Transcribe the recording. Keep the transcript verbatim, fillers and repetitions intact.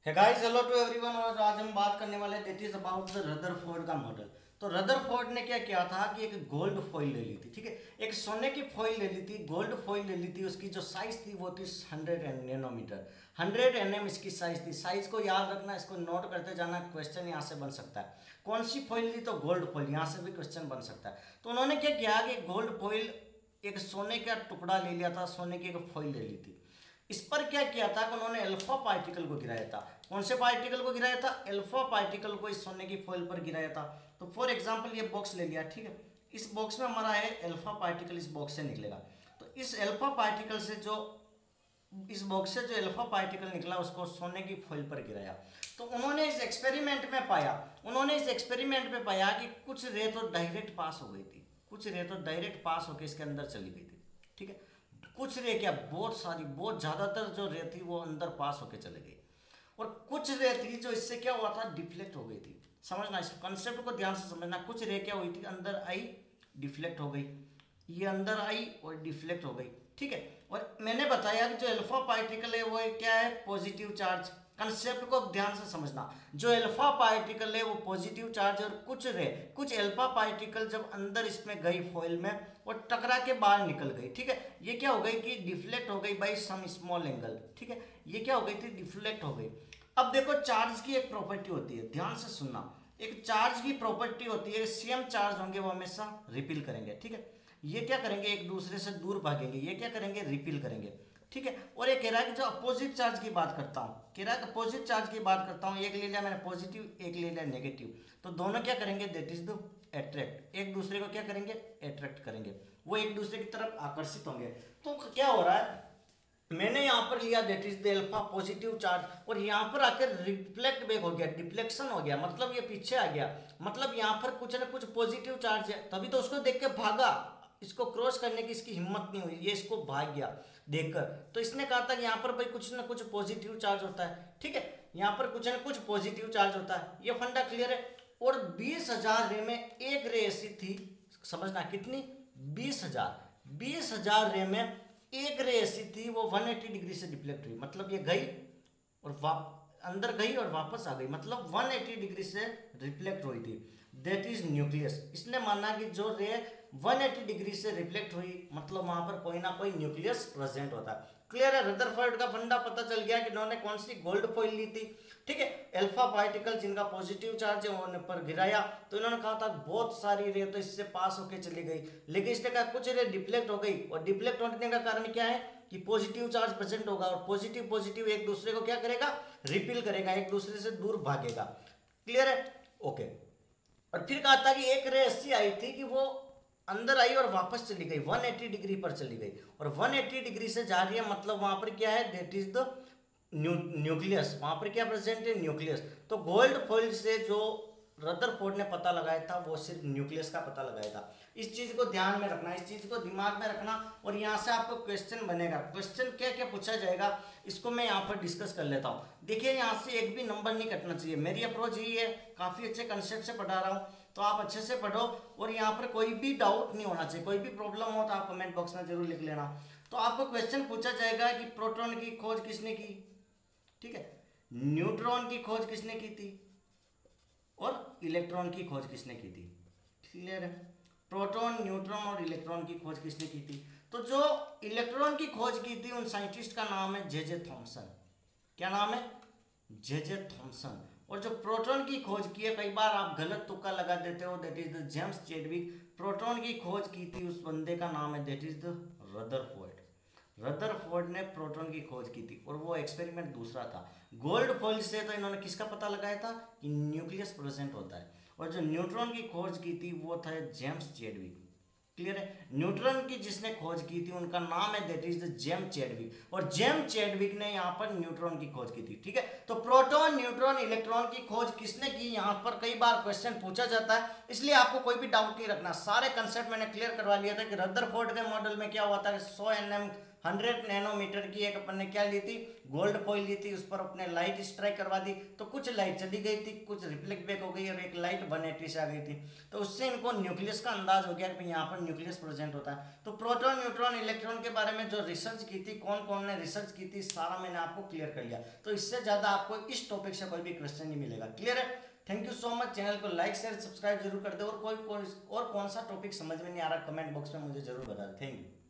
है guys, hello to everyone. और आज हम बात करने वाले हैं that is about the Rutherford का मॉडल। तो रदरफोर्ड ने क्या किया था कि एक गोल्ड फॉइल ले ली थी, ठीक है, एक सोने की फॉइल ले ली थी, गोल्ड फॉइल ले ली थी। उसकी जो साइज थी वो थी hundred nanometre, hundred N M इसकी साइज थी। साइज को याद रखना, इसको नोट करते जाना, क्वेश्चन यहाँ से बन सकता है। कौन सी फॉइल ली? तो गोल्ड फॉइल, यहाँ से भी क्वेश्चन बन सकता है। तो उन्होंने क्या किया कि गोल्ड फॉइल एक सोने का टुकड़ा ले लिया था, सोने की एक फॉइल ले ली थी। इस पर क्या किया था कि उन्होंने अल्फा पार्टिकल को गिराया था। कौन से पार्टिकल को गिराया था? अल्फा पार्टिकल को इस सोने की फॉइल पर गिराया था। तो फॉर एग्जांपल ये बॉक्स ले लिया, ठीक है, इस बॉक्स में हमारा है अल्फा पार्टिकल, इस बॉक्स से निकलेगा। तो इस अल्फा पार्टिकल से जो इस बॉक्स से जो अल्फा पार्टिकल निकला उसको सोने की फॉइल पर गिराया। तो उन्होंने इस एक्सपेरिमेंट में पाया उन्होंने इस एक्सपेरिमेंट में पाया कि कुछ रे तो डायरेक्ट पास हो गई थी, कुछ रे तो डायरेक्ट पास होकर इसके अंदर चली गई थी, ठीक है। कुछ रे क्या, बहुत सारी, बहुत ज़्यादातर जो रे थी वो अंदर पास होके चले गई। और कुछ रे थी जो इससे क्या हुआ था, डिफ्लेक्ट हो गई थी। समझना, इस कंसेप्ट को ध्यान से समझना। कुछ रे क्या हुई थी, अंदर आई, डिफ्लेक्ट हो गई, ये अंदर आई और डिफ्लेक्ट हो गई, ठीक है। और मैंने बताया कि जो अल्फा पार्टिकल है वो क्या है, पॉजिटिव चार्ज। कंसेप्ट को ध्यान से समझना, जो अल्फा पार्टिकल है वो पॉजिटिव चार्ज, और कुछ रे कुछ अल्फा पार्टिकल जब अंदर इसमें गई फॉइल में और टकरा के बाहर निकल गई, ठीक है। ये क्या हो गई कि डिफ्लेक्ट हो गई बाई सम स्मॉल एंगल, ठीक है। ये क्या हो गई थी, डिफ्लेक्ट हो गई। अब देखो, चार्ज की एक प्रॉपर्टी होती है, ध्यान से सुनना। एक चार्ज की प्रॉपर्टी होती है, सेम चार्ज होंगे वो हमेशा रिपील करेंगे, ठीक है। ये क्या करेंगे, एक दूसरे से दूर भागेंगे, ये क्या करेंगे, रिपील करेंगे, ठीक है। और ये कह रहा है कि जो अपोजिट चार्ज की बात करता हूँ, कह रहा है अपोजिट चार्ज की बात करता हूँ, एक ले लिया मैंने पॉजिटिव, एक ले लिया नेगेटिव, तो दोनों क्या करेंगे, दैट इज द अट्रैक्ट, एक दूसरे को क्या करेंगे, अट्रैक्ट करेंगे, वो एक दूसरे की तरफ आकर्षित होंगे। तो क्या हो रहा है, मैंने यहाँ पर लिया that is the alpha positive charge, और यहाँ पर आकर रिफ्लेक्ट बैक हो गया, डिफ्लेक्शन हो गया, मतलब ये पीछे आ गया, मतलब यहाँ पर कुछ ना कुछ पॉजिटिव चार्ज है, तभी तो उसको देख के भागा। इसको क्रॉस करने की इसकी हिम्मत नहीं हुई, ये इसको भाग गया देखकर। तो इसने कहा था कि यहाँ पर भाई कुछ ना कुछ पॉजिटिव चार्ज होता है, ठीक है, यहाँ पर कुछ ना कुछ पॉजिटिव चार्ज होता है, ये फंडा क्लियर है। और बीस हजार रे में एक रे ऐसी थी, समझना कितनी, बीस हजार बीस हजार रे में एक रे ऐसी थी वो एक सौ अस्सी डिग्री से डिफ्लेक्ट हुई, मतलब ये गई और वाप अंदर गई और वापस आ गई, मतलब एक सौ अस्सी डिग्री से रिफ्लेक्ट हुई थी, दैट इज न्यूक्लियस। इसने माना कि जो रे एक सौ अस्सी डिग्री से रिफ्लेक्ट हुई, मतलब वहां पर कोई ना कोई न्यूक्लियस प्रेजेंट होता है। क्लियर है, रदरफोर्ड का फंडा पता चल गया कि इन्होंने कौन सी गोल्ड फॉइल ली थी, ठीक है। अल्फा पार्टिकल जिनका पॉजिटिव चार्ज है उन्होंने पर गिराया, तो इन्होंने कहा था बहुत सारी रे तो इससे पास होके चली गई, लेकिन इसने कहा कुछ रे डिफ्लेक्ट हो गई, और डिफ्लेक्ट होने का कारण क्या है कि पॉजिटिव चार्ज प्रेजेंट होगा, और पॉजिटिव पॉजिटिव एक दूसरे को क्या करेगा, रिपील करेगा, एक दूसरे से दूर भागेगा। क्लियर है, ओके। और फिर कहा था कि एक रे ऐसी आई थी कि वो अंदर आई और वापस चली गई, एक सौ अस्सी डिग्री पर चली गई, और एक सौ अस्सी डिग्री से जा रही है, मतलब वहां पर क्या है, दैट इज द न्यूक्लियस, वहां पर क्या प्रेजेंट है, न्यूक्लियस। तो गोल्ड फॉइल से जो रदरफोर्ड ने पता लगाया था वो सिर्फ न्यूक्लियस का पता लगाया था। इस चीज को ध्यान में रखना, इस चीज को दिमाग में रखना, और यहाँ से आपको क्वेश्चन बनेगा। क्वेश्चन क्या क्या पूछा जाएगा इसको मैं यहाँ पर डिस्कस कर लेता हूँ। देखिए, यहाँ से एक भी नंबर नहीं कटना चाहिए, मेरी अप्रोच यही है, काफी अच्छे कंसेप्ट से पढ़ा रहा हूँ, तो आप अच्छे से पढ़ो, और यहाँ पर कोई भी डाउट नहीं होना चाहिए। कोई भी प्रॉब्लम हो तो आप कमेंट बॉक्स में जरूर लिख लेना। तो आपको क्वेश्चन पूछा जाएगा कि प्रोटॉन की खोज किसने की, ठीक है, न्यूट्रॉन की खोज किसने की थी, और इलेक्ट्रॉन की खोज किसने की थी। क्लियर है, प्रोटॉन, न्यूट्रॉन और इलेक्ट्रॉन की खोज किसने की थी। तो जो इलेक्ट्रॉन की खोज की थी उन साइंटिस्ट का नाम है जे जे थॉमसन। क्या नाम है, जे जे थॉमसन। और जो प्रोटॉन की खोज की है, कई बार आप गलत तुक्का लगा देते हो, that is the James Chadwick. Proton की खोज की थी उस बंदे का नाम है that is the Rutherford. Rutherford ने प्रोटॉन की खोज की थी, और वो एक्सपेरिमेंट दूसरा था। गोल्ड फॉइल से तो इन्होंने किसका पता लगाया था कि न्यूक्लियस प्रेजेंट होता है, और जो न्यूट्रॉन की खोज की थी वो था जेम्स चैडविक। क्लियर है, न्यूट्रॉन की जिसने खोज की थी उनका नाम है that is the James Chadwick, और जेम्स चैडविक ने यहाँ पर न्यूट्रॉन की खोज की थी, ठीक है। तो प्रोटॉन, न्यूट्रॉन, इलेक्ट्रॉन की खोज किसने की, यहाँ पर कई बार क्वेश्चन पूछा जाता है, इसलिए आपको कोई भी डाउट नहीं रखना। सारे कंसेप्ट मैंने क्लियर करवा लिया था कि रदरफोर्ड के मॉडल में क्या हुआ था, सौ एन एम हंड्रेड नैनोमीटर की एक अपन ने क्या ली थी, गोल्ड फॉइल ली थी, उस पर अपने लाइट स्ट्राइक करवा दी, तो कुछ लाइट चली गई थी, कुछ रिफ्लेक्ट बैक हो गई और एक लाइट वन एटी से आ गई थी। तो उससे इनको न्यूक्लियस का अंदाज हो गया कि यहाँ पर न्यूक्लियस प्रेजेंट होता है। तो प्रोटॉन न्यूट्रॉन इलेक्ट्रॉन के बारे में जो रिसर्च की थी, कौन कौन ने रिसर्च की थी, सारा मैंने आपको क्लियर कर लिया। तो इससे ज़्यादा आपको इस टॉपिक से कोई भी क्वेश्चन नहीं मिलेगा। क्लियर है? Thank you so much. Channel को लाइक शेयर सब्सक्राइब जरूर कर दे और कोई कोई और कौन सा टॉपिक समझ में नहीं आ रहा कमेंट बॉक्स में मुझे जरूर बता दें। Thank you.